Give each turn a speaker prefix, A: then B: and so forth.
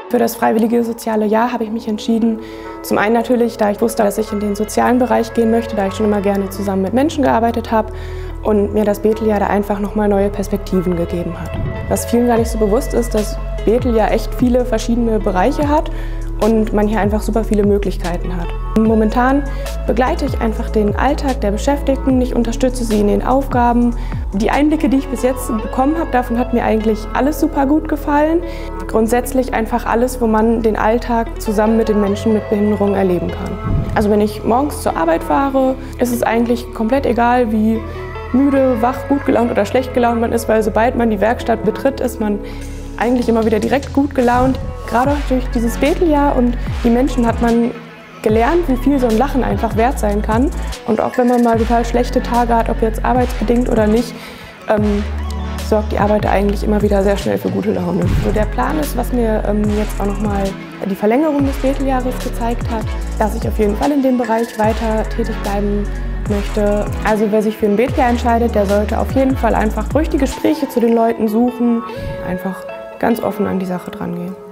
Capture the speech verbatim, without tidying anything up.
A: Für das freiwillige soziale Jahr habe ich mich entschieden, zum einen natürlich, da ich wusste, dass ich in den sozialen Bereich gehen möchte, da ich schon immer gerne zusammen mit Menschen gearbeitet habe und mir das Bethel-Jahr da einfach nochmal neue Perspektiven gegeben hat. Was vielen gar nicht so bewusst ist, dass Bethel ja echt viele verschiedene Bereiche hat und man hier einfach super viele Möglichkeiten hat. Momentan begleite ich einfach den Alltag der Beschäftigten, ich unterstütze sie in den Aufgaben. Die Einblicke, die ich bis jetzt bekommen habe, davon hat mir eigentlich alles super gut gefallen. Grundsätzlich einfach alles, wo man den Alltag zusammen mit den Menschen mit Behinderung erleben kann. Also wenn ich morgens zur Arbeit fahre, ist es eigentlich komplett egal, wie müde, wach, gut gelaunt oder schlecht gelaunt man ist, weil sobald man die Werkstatt betritt, ist man eigentlich immer wieder direkt gut gelaunt. Gerade durch dieses Bethel-Jahr und die Menschen hat man gelernt, wie viel so ein Lachen einfach wert sein kann. Und auch wenn man mal total schlechte Tage hat, ob jetzt arbeitsbedingt oder nicht, ähm, sorgt die Arbeit eigentlich immer wieder sehr schnell für gute Laune. So der Plan ist, was mir ähm, jetzt auch nochmal die Verlängerung des Bethel-Jahres gezeigt hat, dass ich auf jeden Fall in dem Bereich weiter tätig bleiben möchte. Also wer sich für ein Bethel-Jahr entscheidet, der sollte auf jeden Fall einfach ruhig die Gespräche zu den Leuten suchen, einfach ganz offen an die Sache dran gehen.